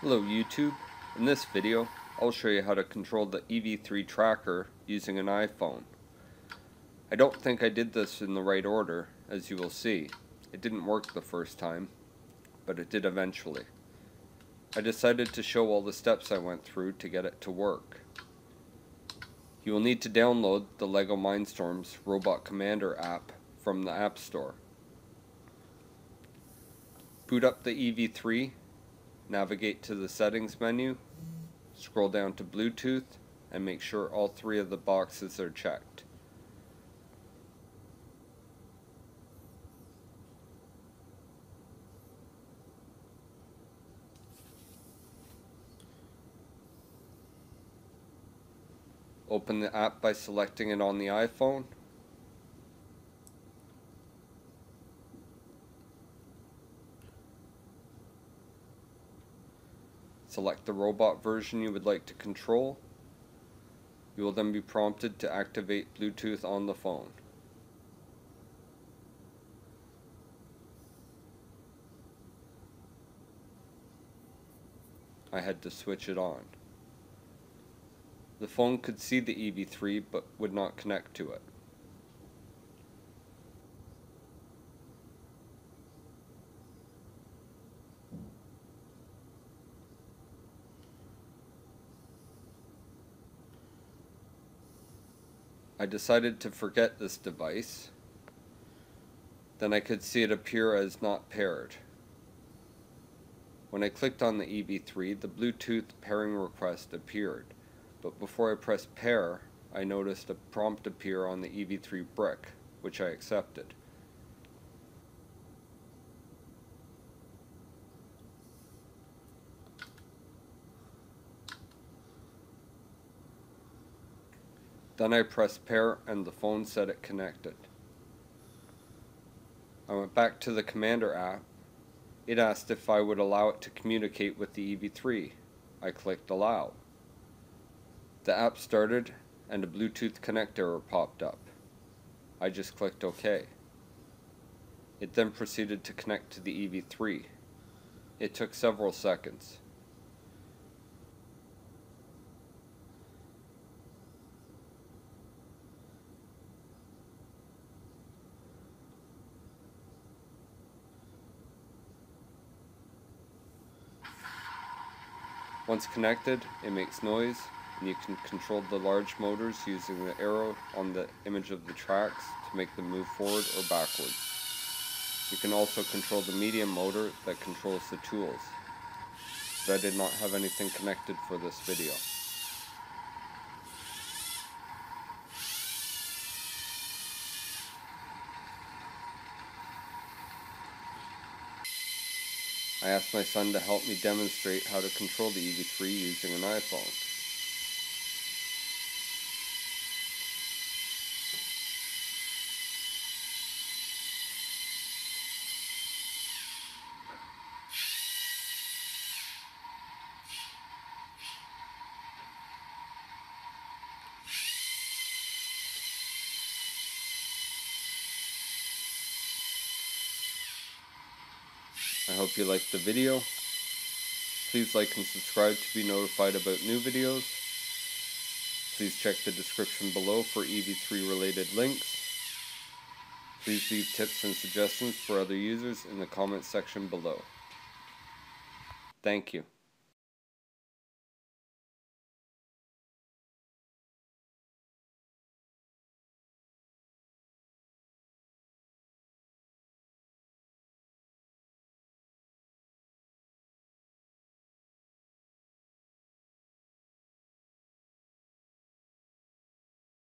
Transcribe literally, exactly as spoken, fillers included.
Hello YouTube, in this video I'll show you how to control the E V three tracker using an iPhone. I don't think I did this in the right order, as you will see. It didn't work the first time, but it did eventually. I decided to show all the steps I went through to get it to work. You will need to download the Lego Mindstorms Robot Commander app from the App Store. Boot up the E V three. Navigate to the settings menu, scroll down to Bluetooth, and make sure all three of the boxes are checked. Open the app by selecting it on the iPhone. Select the robot version you would like to control. You will then be prompted to activate Bluetooth on the phone. I had to switch it on. The phone could see the E V three but would not connect to it. I decided to forget this device. Then I could see it appear as not paired. When I clicked on the E V three, the Bluetooth pairing request appeared, but before I pressed pair, I noticed a prompt appear on the E V three brick, which I accepted. Then I pressed pair and the phone said it connected. I went back to the Commander app. It asked if I would allow it to communicate with the E V three. I clicked allow. The app started and a Bluetooth connect error popped up. I just clicked OK. It then proceeded to connect to the E V three. It took several seconds. Once connected, it makes noise, and you can control the large motors using the arrow on the image of the tracks to make them move forward or backwards. You can also control the medium motor that controls the tools, but I did not have anything connected for this video. I asked my son to help me demonstrate how to control the E V three using an iPhone. I hope you liked the video. Please like and subscribe to be notified about new videos. Please check the description below for E V three related links. Please leave tips and suggestions for other users in the comments section below. Thank you.